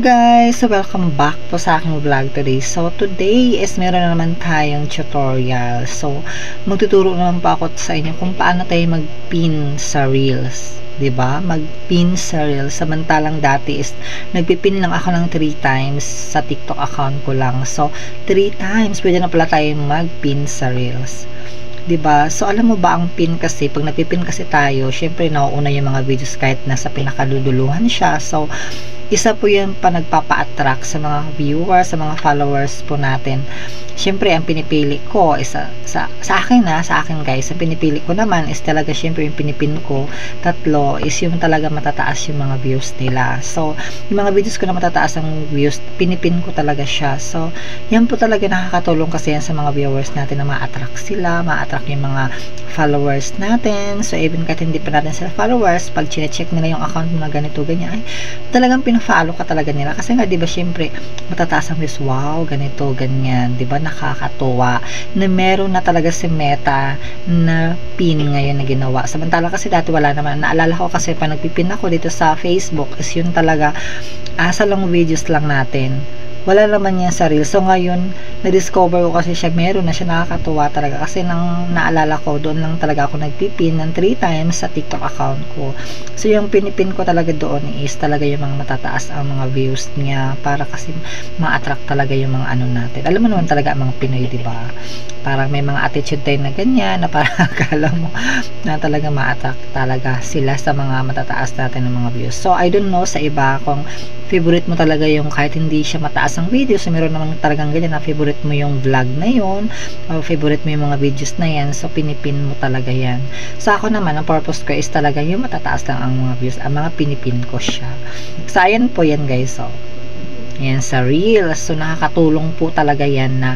guys! So, welcome back po sa aking vlog today. So, today is meron na naman tayong tutorial. So, magtuturo naman po ako sa inyo kung paano tayo mag-pin sa Reels. 'Di ba? Mag-pin sa Reels. Samantalang dati is nagpipin lang ako ng 3 times sa TikTok account ko lang. So, 3 times pwede na pala tayong mag-pin sa Reels. 'Di ba? So alam mo ba ang pin kasi pag nagpipin kasi tayo, syempre nauuna yung mga videos kahit nasa pinakaduduluhan siya. So isa po yan pa nagpapa-attract sa mga viewers, sa mga followers po natin. Syempre ang pinipili ko is sa akin guys, ang pinipili ko naman is talaga syempre yung pinipin ko, 3 is yung talaga matataas yung mga views nila. So yung mga videos ko na matataas ang views, pinipin ko talaga siya. So yan po talaga nakakatulong kasi yan sa mga viewers natin na ma-attract sila, ma-attract yung mga followers natin. So even kahit hindi pa natin sila followers, pag chine-check nila yung account mo na ganito, ganyan, ay talagang pina-follow ka talaga nila. Kasi nga, di ba, syempre, matataas ang views, wow, ganito, ganyan, di ba, nakakatuwa, na meron na talaga si Meta na pin ngayon na ginawa. Samantala kasi dati wala naman. Naalala ko kasi pa nagpipin ako dito sa Facebook, is yun talaga, sa long videos lang natin. Wala naman yan sa Reels. So ngayon, na-discover ko kasi siya, meron na siya, nakakatuwa talaga. Kasi nang naalala ko, doon lang talaga ako nagpipin ng 3 times sa TikTok account ko. So yung pinipin ko talaga doon is talaga yung mga matataas ang mga views niya, para kasi ma-attract talaga yung mga ano natin. Alam mo naman talaga ang mga Pinoy, diba? Parang may mga attitude tayo na ganyan, na parang akala mo na talaga ma-attract talaga sila sa mga matataas natin ng mga views. So I don't know sa iba kung favorite mo talaga yung kahit hindi siya mataas ang video, so meron naman talagang ganyan na favorite mo yung vlog na yun, o favorite mo yung mga videos na yan, so pinipin mo talaga yan. So ako naman, ang purpose ko is talaga yung matataas lang ang mga views, ang mga pinipin ko siya. So ayan po yan guys, so yan sa Reels. So nakakatulong po talaga yan na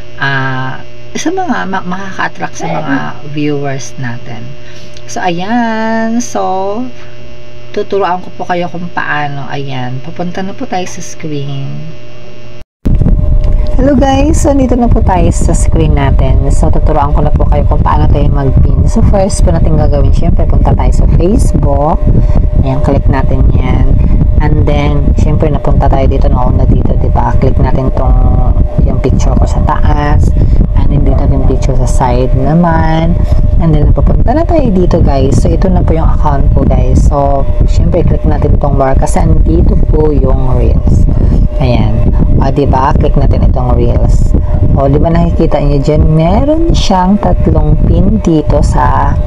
sa mga makaka-attract sa mga viewers natin. So ayan, so tuturuan ko po kayo kung paano. Ayan, papunta na po tayo sa screen. Hello guys, so dito na po tayo sa screen natin. So tuturuan ko na po kayo kung paano tayo mag-pin. So first po natin gagawin, syempre punta tayo sa Facebook. Ayan, click natin yan. And then, syempre napunta tayo dito, nauna dito, diba? Click natin yung picture ko sa taas. And then dito yung picture sa side naman. And then papunta na tayo dito guys. So ito na po yung account ko guys. So syempre click natin itong bar kasi andito po yung Reels. Ayan. O diba, click natin itong Reels. O diba nakikita nyo dyan, meron siyang 3 pin dito sa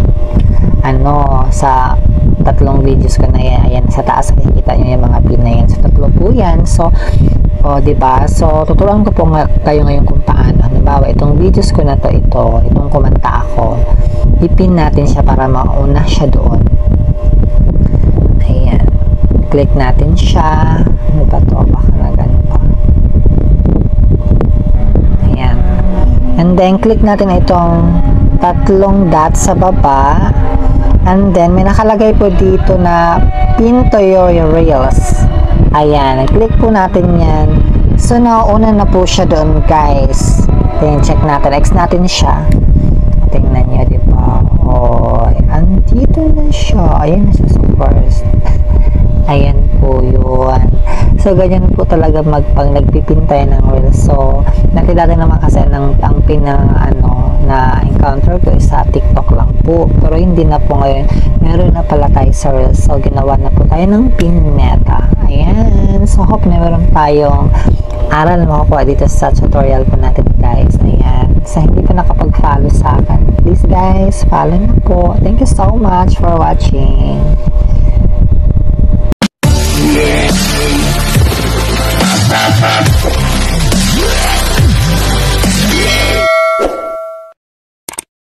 sa 3 videos ko na yan. Ayan, sa taas nakikita nyo yung mga pin na yan. So 3 po yan. So o diba, so tuturuan ko po kayo ngayon kung paano. Halimbawa, itong videos ko na to, itong kumanta ako, ipin natin siya para mauna siya doon. Ayan, click natin siya. Ano ba to? Baka na ganun pa. Ayan, and then click natin itong 3 dots sa baba, and then may nakalagay po dito na pin to your Reels. Ayan, click po natin yan. So nauna na po siya doon guys. Then check natin, X natin siya. Tingnan nyo, diba? Oh, andito na siya. Ayan na siya sa first. Ayan po yun. So ganyan po talaga pag nagpipin tayo ng Reels. So nakita naman kasi ang pin na encounter ko is sa TikTok lang po. Pero hindi na po ngayon. Meron na pala tayo sa Reels. So ginawa na po tayo ng pin Meta. Ayan. So hope na meron tayong aral na makukuha dito sa tutorial po natin guys. Ayan. Sa hindi pa nakapag-follow sa akin, please guys, follow na po. Thank you so much for watching.